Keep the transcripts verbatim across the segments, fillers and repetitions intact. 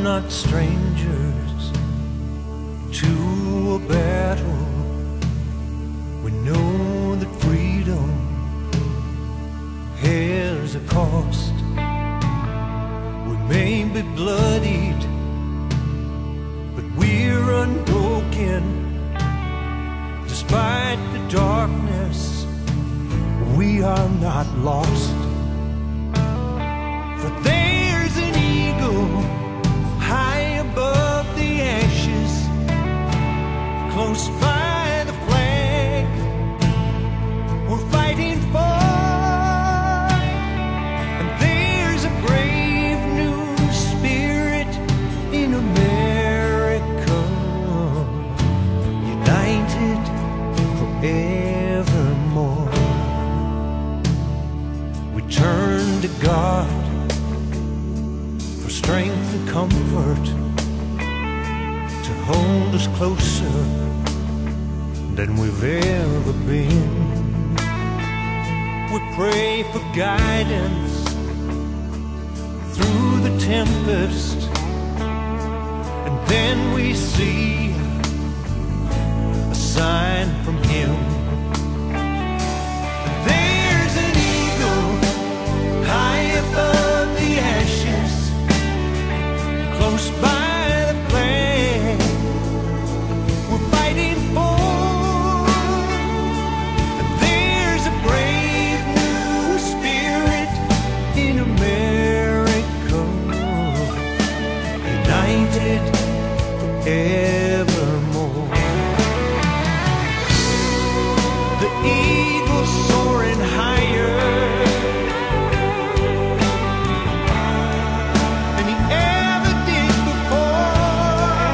not strangers to a battle. We know that freedom has a cost. We may be bloodied, but we're unbroken. Despite the darkness, we are not lost. For there's an eagle high above the ashes, close by the flag we're fighting for. And there's a brave new spirit in America, united forevermore. We turn to God for strength and comfort, to hold us closer than we've ever been. We pray for guidance through the tempest, and then we see a sign from Him. There's an eagle high above the ashes, close by the flag we're fighting for. And there's a brave new spirit in America, united forevermore. The eagle soaring higher than he ever did before,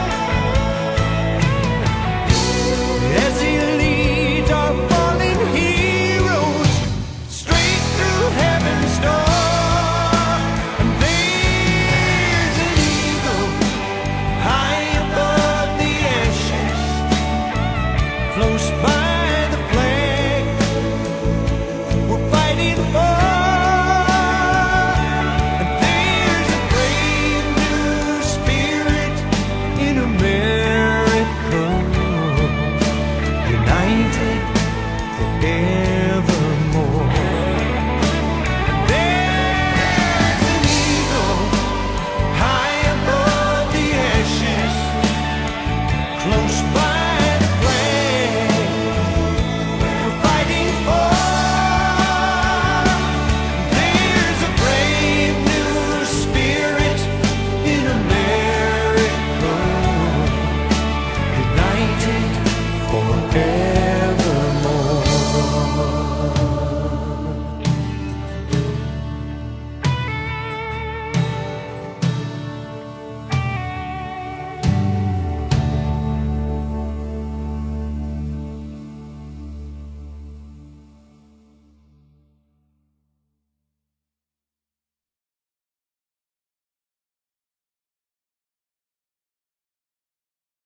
as he leads our fallen heroes straight through heaven's door. And there's an eagle high above the ashes, close by